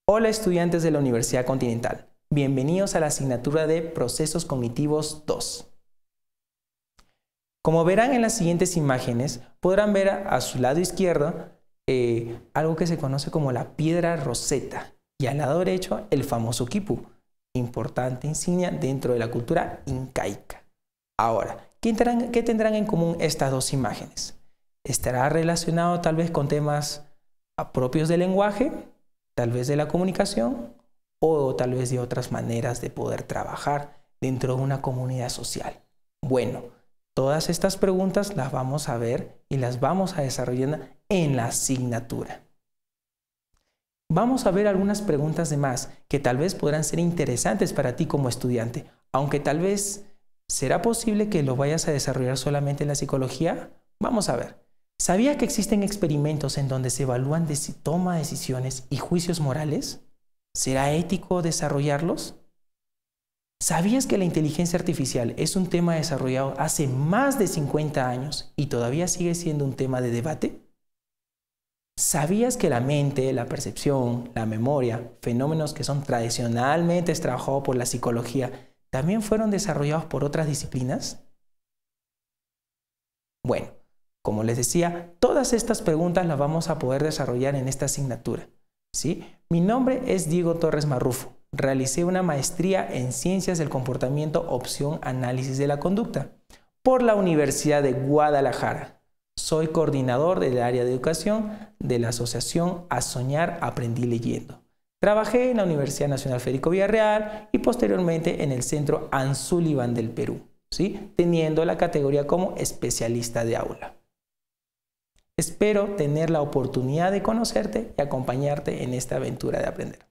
Hola estudiantes de la Universidad Continental, bienvenidos a la asignatura de Procesos Cognitivos 2. Como verán en las siguientes imágenes, podrán ver a su lado izquierdo algo que se conoce como la piedra Rosetta y al lado derecho el famoso quipu, importante insignia dentro de la cultura incaica. Ahora, ¿qué tendrán en común estas dos imágenes? ¿Estará relacionado tal vez con temas propios del lenguaje, tal vez de la comunicación o tal vez de otras maneras de poder trabajar dentro de una comunidad social? Bueno, todas estas preguntas las vamos a ver y las vamos a desarrollar en la asignatura. Vamos a ver algunas preguntas de más que tal vez podrán ser interesantes para ti como estudiante, aunque tal vez será posible que lo vayas a desarrollar solamente en la psicología. Vamos a ver. ¿Sabías que existen experimentos en donde se evalúan toma de decisiones y juicios morales? ¿Será ético desarrollarlos? ¿Sabías que la inteligencia artificial es un tema desarrollado hace más de 50 años y todavía sigue siendo un tema de debate? ¿Sabías que la mente, la percepción, la memoria, fenómenos que son tradicionalmente trabajados por la psicología, también fueron desarrollados por otras disciplinas? Bueno, como les decía, todas estas preguntas las vamos a poder desarrollar en esta asignatura, ¿sí? Mi nombre es Diego Torres Marrufo. Realicé una maestría en Ciencias del Comportamiento, opción Análisis de la Conducta, por la Universidad de Guadalajara. Soy coordinador del área de educación de la asociación A Soñar Aprendí Leyendo. Trabajé en la Universidad Nacional Federico Villarreal y posteriormente en el Centro Ansullivan del Perú, ¿sí? Teniendo la categoría como especialista de aula. Espero tener la oportunidad de conocerte y acompañarte en esta aventura de aprender.